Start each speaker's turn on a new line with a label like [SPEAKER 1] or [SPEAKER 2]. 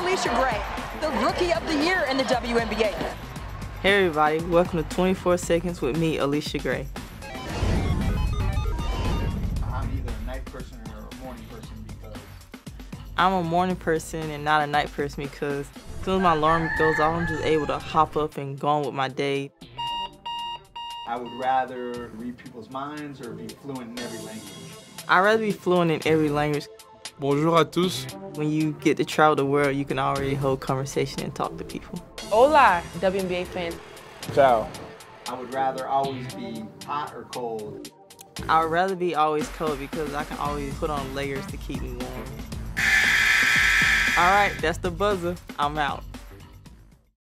[SPEAKER 1] Allisha Gray, the Rookie of the Year in the WNBA.
[SPEAKER 2] Hey everybody, welcome to 24 Seconds with me, Allisha Gray.
[SPEAKER 3] I'm either a night person or a morning person because...
[SPEAKER 2] I'm a morning person and not a night person because as soon as my alarm goes off, I'm just able to hop up and go on with my day.
[SPEAKER 3] I would rather read people's minds or be fluent in every language.
[SPEAKER 2] I'd rather be fluent in every language.
[SPEAKER 4] Bonjour à tous.
[SPEAKER 2] When you get to travel the world, you can already hold conversation and talk to people.
[SPEAKER 5] Hola, WNBA fans.
[SPEAKER 4] Ciao.
[SPEAKER 3] I would rather always be hot or cold.
[SPEAKER 2] I would rather be always cold because I can always put on layers to keep me warm. All right, that's the buzzer. I'm out.